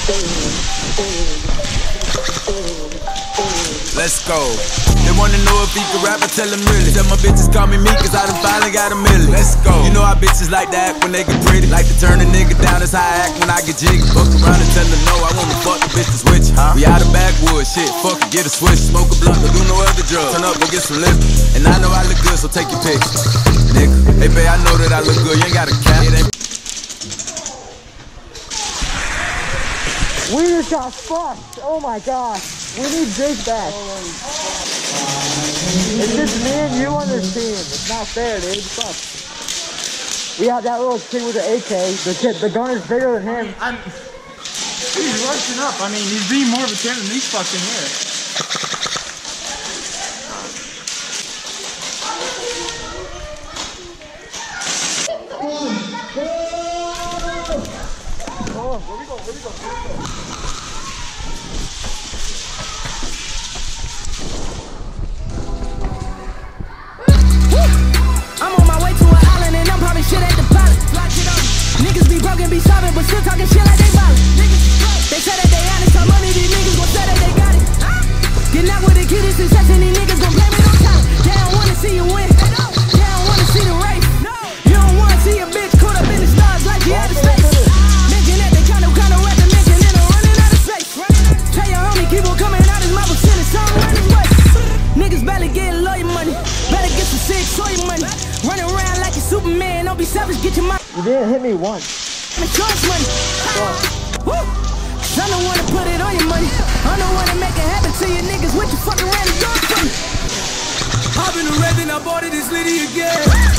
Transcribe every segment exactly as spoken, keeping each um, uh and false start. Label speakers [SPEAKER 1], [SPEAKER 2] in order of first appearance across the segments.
[SPEAKER 1] Let's go. They wanna know if he can rap, I tell them really. Tell my bitches call me me, cause I done finally got a million. Let's go. You know how bitches like to act when they get pretty. Like to turn a nigga down, that's how I act when I get jiggy. Fuck around and tell them no, I wanna fuck the bitch to switch. Huh? We out of backwoods, shit, fuck it, get a switch. Smoke a blunt, don't do no other drugs. Turn up, go get some liquor. And I know I look good, so take your picture. Nigga, hey babe, I know that I look good, you ain't got a cap. It ain't
[SPEAKER 2] We just got fucked. Oh my gosh. We need Jake back. It's just me and you on this team. It's not fair, dude. Fuck. We have that little kid with the A K. The kid, the gun is bigger than him.
[SPEAKER 3] I'm, he's rushing up. I mean, he's being more of a terror than these fucking here.
[SPEAKER 2] Oh, where we go? Where we go? Where we go?
[SPEAKER 4] I'm on my way to an island and I'm popping shit at the pilot. Niggas be broken, be sobbing, but still talking shit like they violent. They say that they honest, how money these niggas gon' say that they got it. Getting out with the kid is success and these niggas gon' blame it on talent. They don't wanna see you win. They don't wanna see the race. You don't wanna see a bitch caught up in the stars like she had a space. Mention that they kinda kinda rap the mention and I'm running out of space. Tell your homie keep on coming out his mouth with shit and something run his way. Niggas barely getting lawyer money. Better get some sick soy money. Running around like a Superman. Don't be selfish, get your money.
[SPEAKER 2] You didn't hit me once.
[SPEAKER 4] Insurance money. Woo! I don't wanna put it on your money. I don't wanna make it happen to you niggas. What you fucking ran the gun for me? Hop in the red and I bought it, it's Liddy again.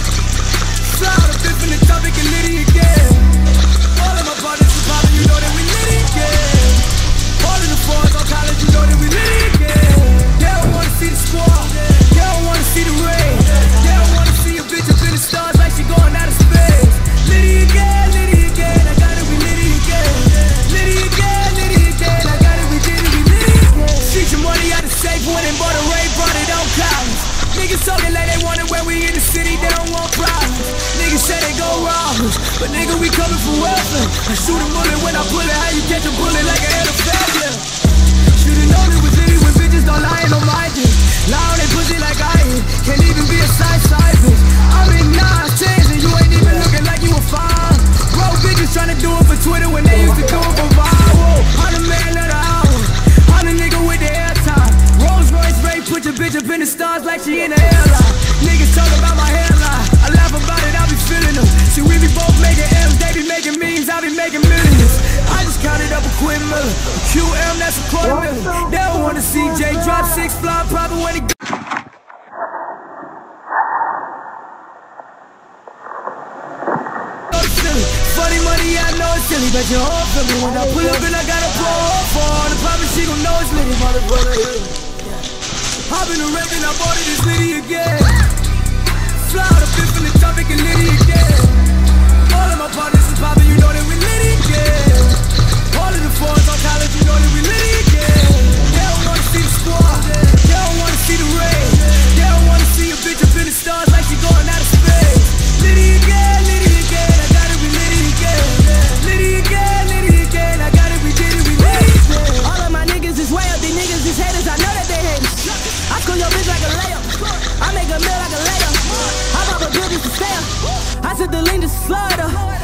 [SPEAKER 4] Slide a fifth in the topic and Liddy again. All of my partners are poppin', you know that we Liddy again. All of the boys on college, you know that we Liddy again. They don't wanna see the squad. They don't wanna see the rain. They don't wanna see a bitch up in the stars like she going out of space. Liddy again, Liddy again, I got it, we Liddy again. Liddy again, Liddy again, I got it, we did it, we Liddy again. Shoot your money out the safe, went and bought a Ray, brought it on clouds. Niggas talking like they want it when we in the city, they don't want problems. Niggas say they go rob us, but nigga we coming for welfare. I shoot a bullet when I pull it, how you catch a bullet like a head of failure? Should've known it was Liddy when bitches don't lie, no mind it. Lie on they pussy like I ain't, can't even be a side side bitch. I'm in nine tens and you ain't even looking like you a fine. Bro, bitches tryna do it for Twitter when they used to do it for viral. I'm the man of the hour, I'm the nigga with the airtime. Rolls Royce Ray, put your bitch up in the stars like she in the airline. Niggas talk about my hairline, I laugh about it, I be feeling them. See, we be both making M's, they be making memes, I be making millions. I just counted up a quid miller, a Q M, that's a quarter million. They don't wanna see J drop six fly probably when he funny money, I know it's silly, but you all feel me when I pull up and I got a pro for the probably she gon' know it's Liddy, motherfucker. Hop in the wreck and I bought it, it's Liddy again. Fly out a fifth in the topic and Liddy again. All of my partners is poppin', you know that we Liddy again. All of the fours on college, you know that we Liddy again. They don't wanna see the squad, they don't wanna see the rain. They don't wanna see a bitch up in the stars like she going out of space. Liddy again, Liddy again, I got it, we Liddy again. Liddy again, Liddy again, I got it, we did it, we Liddy again. All of my niggas is way up, these niggas is haters, I know that they hate us. I school your bitch like a layup, I make a meal like a layup. I pop a bill just to stay up, I took the lean just to slaughter.